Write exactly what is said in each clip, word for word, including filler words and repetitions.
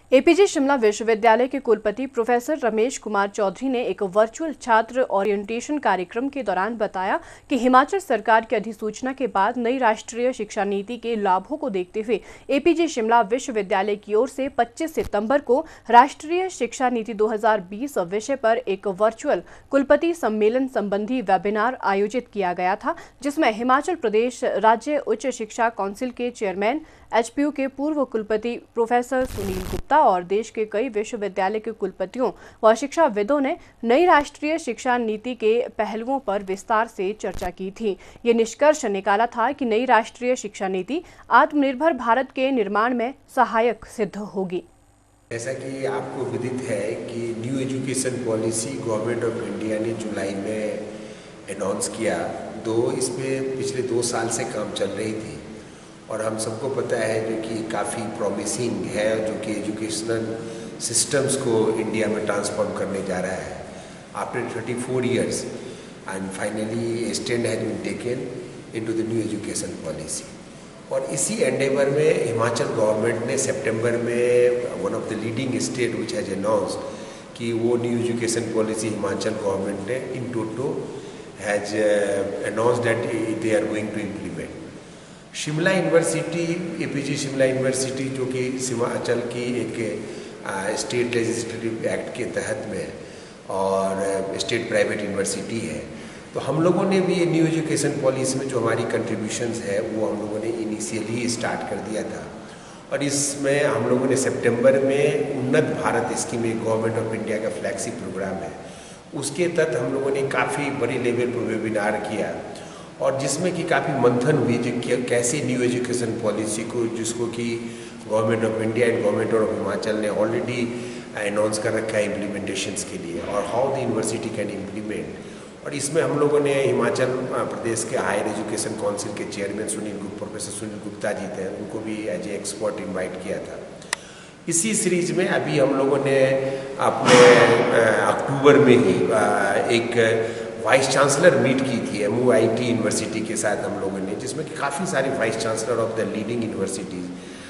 APJ Shimla विश्वविद्यालय के कुलपति प्रोफेसर रमेश कुमार चौधरी ने एक वर्चुअल छात्र ओरिएंटेशन कार्यक्रम के दौरान बताया कि हिमाचल सरकार की अधिसूचना के बाद नई राष्ट्रीय शिक्षा नीति के लाभों को देखते हुए एपीजे शिमला विश्वविद्यालय की ओर से पच्चीस सितंबर को राष्ट्रीय शिक्षा नीति दो हज़ार बीस विषय पर एक वर्चुअल कुलपति सम्मेलन संबंधी वेबिनार आयोजित किया गया था, जिसमें हिमाचल प्रदेश राज्य उच्च शिक्षा काउंसिल के चेयरमैन, एचपीयू के पूर्व कुलपति प्रोफेसर सुनील गुप्ता और देश के कई विश्वविद्यालय के कुलपतियों व शिक्षाविदों ने नई राष्ट्रीय शिक्षा नीति के पहलुओं पर विस्तार से चर्चा की थी। ये निष्कर्ष निकाला था कि नई राष्ट्रीय शिक्षा नीति आत्मनिर्भर भारत के निर्माण में सहायक सिद्ध होगी। जैसा कि आपको विदित है कि new education policy government of India ने जुलाई में अनाउंस किया, दो इसमें पिछले दो साल से काम चल रही थी और हम सबको पता है जो कि काफ़ी प्रॉमिसिंग है, जो कि एजुकेशनल सिस्टम्स को इंडिया में ट्रांसफॉर्म करने जा रहा है after thirty four years and finally stand has been taken into the new education policy. और इसी एंडेवर में हिमाचल गवर्नमेंट ने सितंबर में one of the leading state which has announce कि वो new education policy Himachal government ने in toto has announce that they are going to implement. Shimla university, APJ Shimla university जो कि हिमाचल की एक स्टेट लेजिस्लेटिव एक्ट के तहत में और स्टेट प्राइवेट यूनिवर्सिटी है, तो हम लोगों ने भी न्यू एजुकेशन पॉलिसी में जो हमारी कंट्रीब्यूशंस है वो हम लोगों ने इनिशियली स्टार्ट कर दिया था। और इसमें हम लोगों ने सितंबर में उन्नत भारत स्कीम एक गवर्नमेंट ऑफ इंडिया का फ्लैगशिप प्रोग्राम है, उसके तहत हम लोगों ने काफ़ी बड़ी लेवल पर वेबिनार किया और जिसमें कि काफ़ी मंथन हुई जो कैसे न्यू एजुकेशन पॉलिसी को, जिसको कि government of India and government of Himachal ने ऑलरेडी अनाउंस कर रखा है इम्प्लीमेंटेशंस के लिए, और how the university can implement. और इसमें हम लोगों ने हिमाचल प्रदेश के हायर एजुकेशन काउंसिल के चेयरमैन सुनील गुप्ता, प्रोफेसर सुनील गुप्ता जी थे, उनको भी एज ए एक्सपर्ट इन्वाइट किया था। इसी सीरीज में अभी हम लोगों ने अपने अक्टूबर में ही एक वाइस चांसलर मीट की थी M O I T university के साथ हम लोगों ने, जिसमें कि काफ़ी सारे vice chancellor of the leading universities,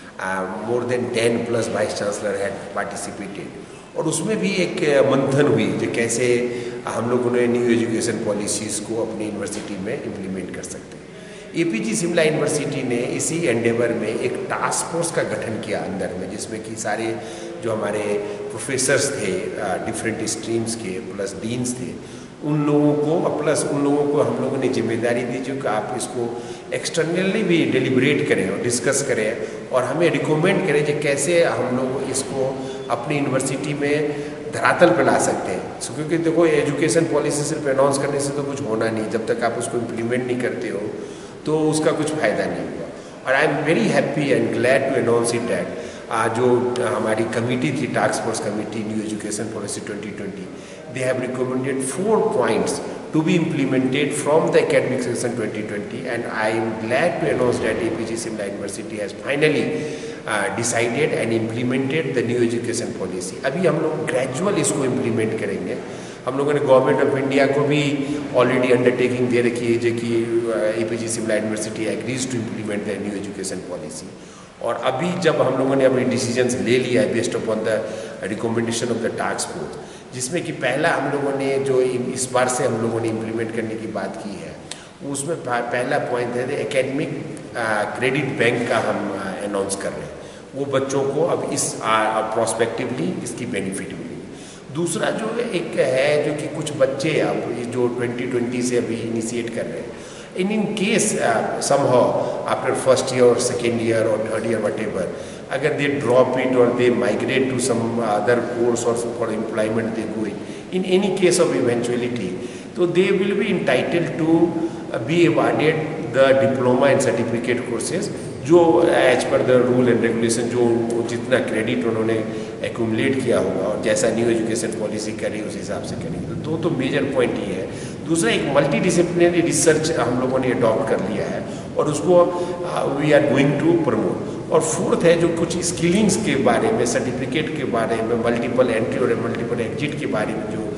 more than ten plus vice chancellor had participated. और उसमें भी एक मंथन हुई जो कैसे हम लोगों ने न्यू एजुकेशन पॉलिसीज़ को अपनी यूनिवर्सिटी में इम्प्लीमेंट कर सकते हैं। एपीजे शिमला यूनिवर्सिटी ने इसी एंडेवर में एक टास्क फोर्स का गठन किया अंदर में, जिसमें कि सारे जो हमारे प्रोफेसर्स थे डिफरेंट स्ट्रीम्स के प्लस डीन्स थे, उन लोगों को प्लस उन लोगों को हम लोगों ने जिम्मेदारी दी जो कि आप इसको एक्सटर्नली भी डिलिब्रेट करें और डिस्कस करें और हमें रिकमेंड करें कि कैसे हम लोग इसको अपनी यूनिवर्सिटी में धरातल पर ला सकते हैं। सो क्योंकि देखो, एजुकेशन पॉलिसी सिर्फ अनाउंस करने से तो कुछ होना नहीं, जब तक आप उसको इम्प्लीमेंट नहीं करते हो तो उसका कुछ फ़ायदा नहीं हुआ। और I am very happy and glad to announce it that जो हमारी कमिटी थी, task force committee new education policy twenty twenty, they have recommended four points to be implemented from the academic session twenty twenty, and I am glad to announce that A P J Shimla University has finally uh, decided and implemented the new education policy. अभी हम लोग gradual इसको implement करेंगे। हम लोगों ने government of India को भी ऑलरेडी अंडरटेकिंग दे रखी है जो कि APJ Shimla university agrees to implement the new education policy. और अभी जब हम लोगों ने अपनी डिसीजंस ले लिया है based upon the recommendation of the task force, जिसमें कि पहला हम लोगों ने जो इस बार से हम लोगों ने इम्प्लीमेंट करने की बात की है, उसमें पहला पॉइंट है एकेडमिक क्रेडिट बैंक का हम अनाउंस कर रहे हैं। वो बच्चों को अब इस प्रोस्पेक्टिवली इसकी बेनिफिट मिलेगी। दूसरा जो एक है जो कि कुछ बच्चे अब जो ट्वेंटी ट्वेंटी से अभी इनिशिएट कर रहे हैं, in in case somehow after first year और सेकेंड ईयर और थर्ड ईयर वट एवर, अगर दे ड्रॉप इट और they migrate to some other course और for employment they go in any case of eventuality, तो they will be entitled to be awarded the diploma and certificate courses जो as per the rule and regulation जो जितना credit उन्होंने accumulate किया होगा और जैसा न्यू एजुकेशन पॉलिसी करी उस हिसाब से करेंगे। तो दो तो मेजर पॉइंट ये है। दूसरा, एक मल्टी डिसिप्लिनरी रिसर्च हम लोगों ने अडॉप्ट कर लिया है और उसको we are going to promote. और फोर्थ है जो कुछ स्किलिंग्स के बारे में, सर्टिफिकेट के बारे में, मल्टीपल एंट्री और मल्टीपल एग्जिट के बारे में जो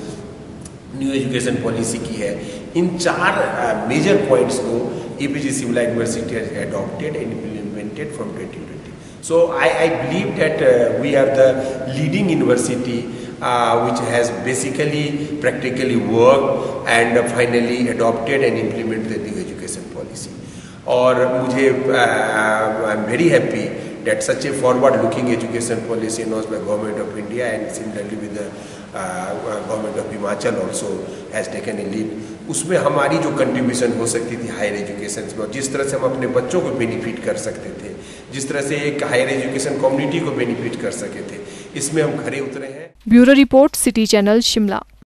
न्यू एजुकेशन पॉलिसी की है, इन चार मेजर पॉइंट्स को APJ Shimla university has adopted and implemented from twenty twenty. So I, I believe that uh, we are the leading university uh, which has basically practically worked and uh, finally adopted and implemented the new education policy. और मुझे I am very happy that such a forward-looking education policy announced by Government of India and similarly with the uh, Government of Himachal also has taken a lead. उसमें हमारी जो contribution हो सकती थी higher education में, और जिस तरह से हम अपने बच्चों को बेनिफिट कर सकते थे, जिस तरह से एक हायर एजुकेशन कम्युनिटी को बेनिफिट कर सके थे, इसमें हम खरे उतरे हैं। Bureau report, city channel, Shimla.